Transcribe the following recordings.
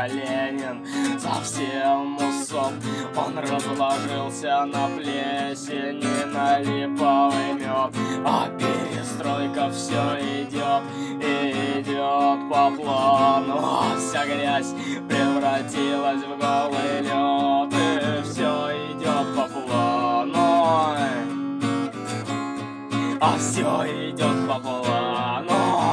Ленин совсем усоп. Он разложился на плесени, на липовый мед, а перестройка все идет и идет по плану. А вся грязь превратилась в голый лед, и все идет по плану. А все идет по плану.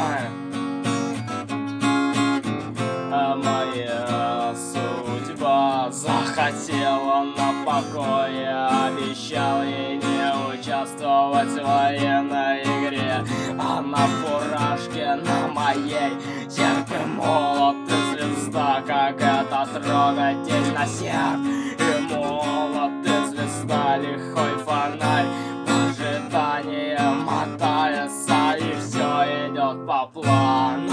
А моя судьба захотела на покое, обещал ей не участвовать в военной игре. А на фуражке на моей серп и молот и звезда, как это трогательно, серп и молот и звезда, лихой фонарь в ожидании мотается, и все идет по плану.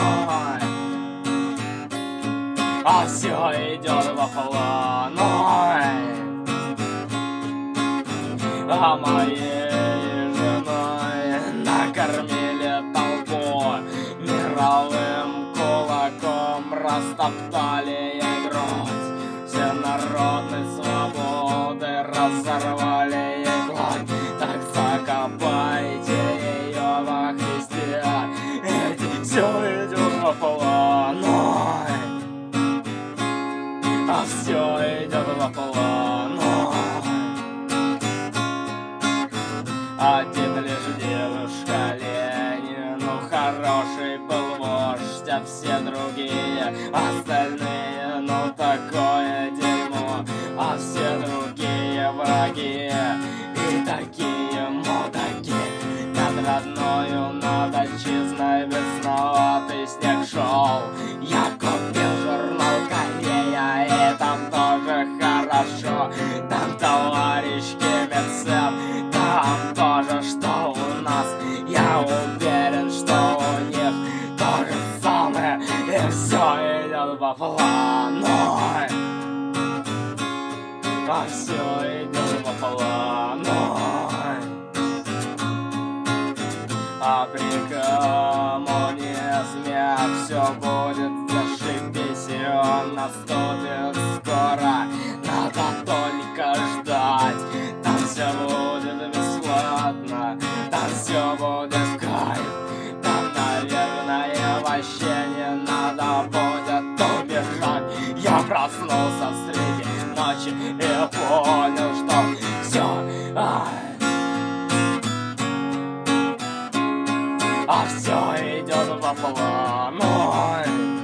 А все идет по плану. А моей женой накормили толпу, мировым кулаком растоптали ей грудь, всенародной свободы разорвали ей плоть. Так закопайте ее во Христе, ведь все идет по плану. А все идет по плану. Один лишь дедушка Ленин, ну хороший был вождь, а все другие остальные, ну такое дерьмо, а все другие враги и такие мудаки. Над родною, над отчизной бесноватый снег шел. Я купил журнал Корея, и там тоже хорошо. Там товарищи медсем, там тоже что у нас. Я уверен, что у них то же самое, и все идет по плану. А все идет по плану. А при коммунизме все будет зашибись, и он наступит скоро. Надо только ждать, там все будет бесплатно, там все будет в кайф. Там, наверное, вообще не надо будет убежать. Я проснулся среди ночи и понял, что все. А все идет по плану.